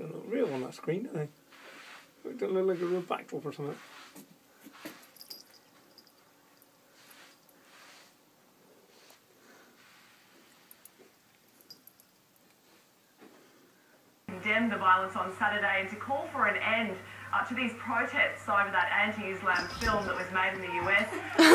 They don't look real on that screen, do they? They don't look like a real backdrop or something. Condemned the violence on Saturday and to call for an end to these protests over that anti-Islam film that was made in the US.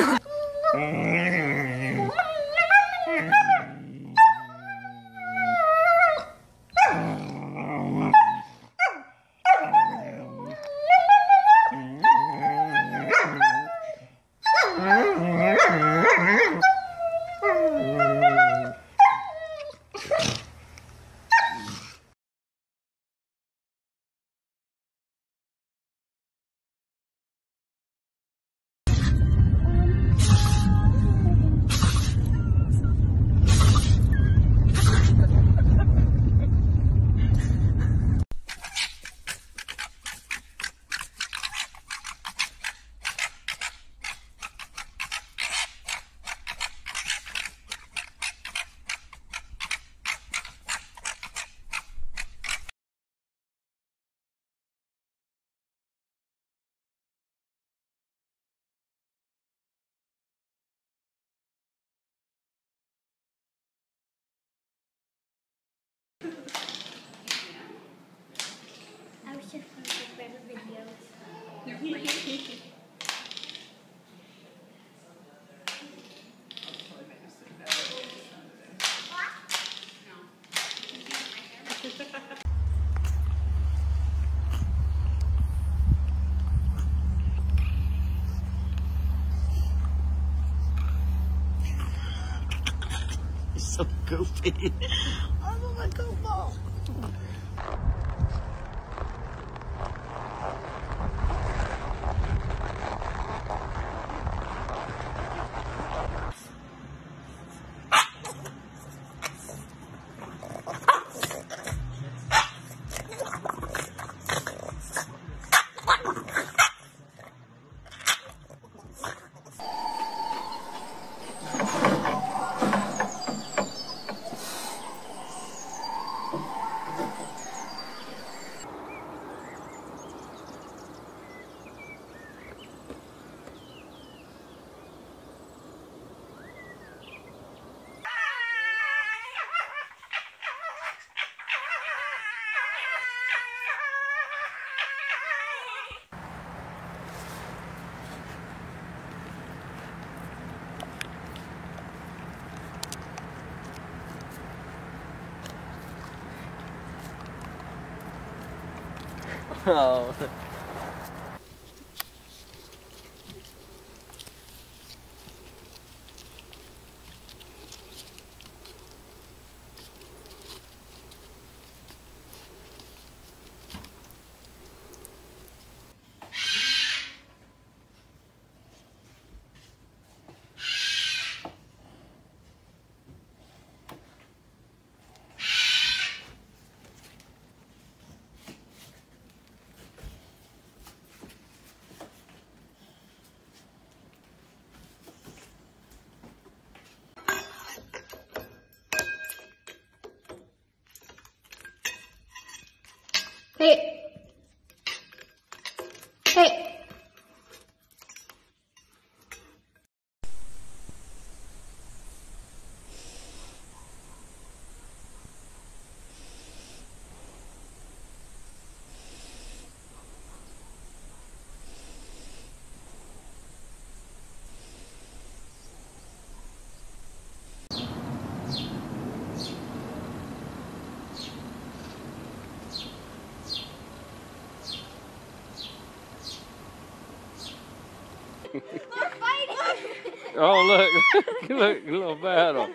I was just going to grab a video. So goofy. I'm a goofball. Oh. Hey. Hey. Oh, look. Look, a little battle.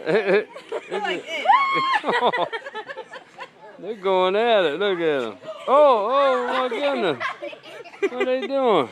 They're going at it. Look at them. Oh, my goodness. What are they doing?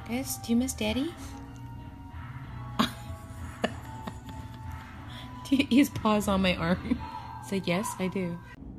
Guys, do you miss Daddy? His paws on my arm. So yes, I do.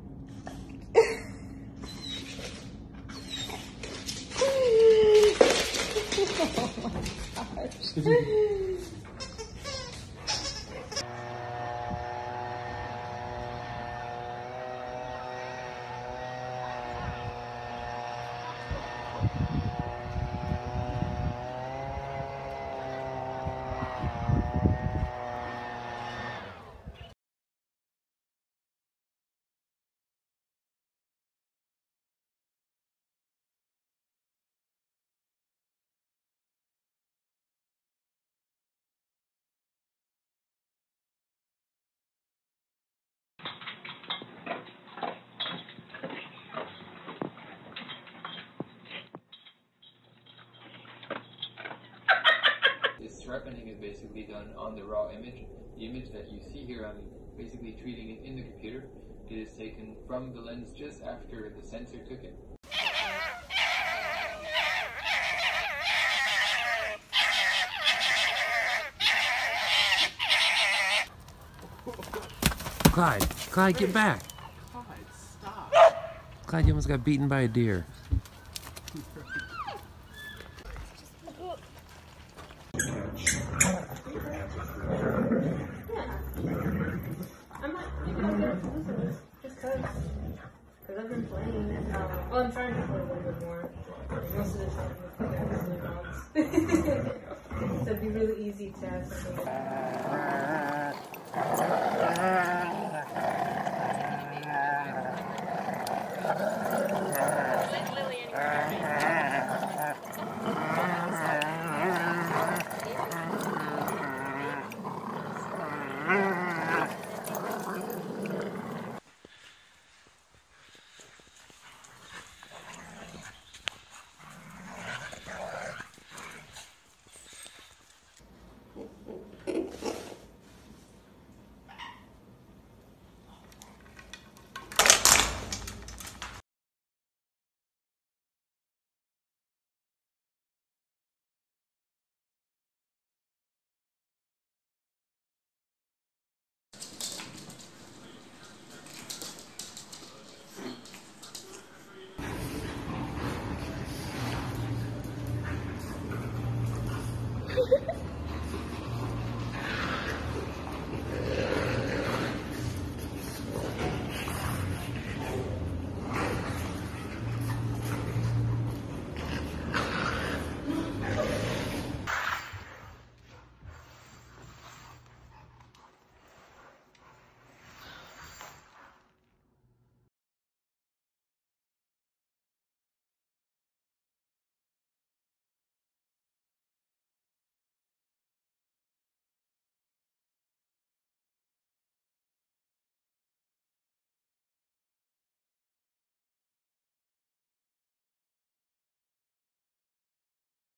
Sharpening is basically done on the raw image. The image that you see here, I'm basically treating it in the computer. It is taken from the lens just after the sensor took it. Clyde, get back. Clyde, stop. Clyde, you almost got beaten by a deer. Because I've been playing. Well, I'm trying to play a little bit more. Most of the time, with dogs. So it'd be really easy to have something.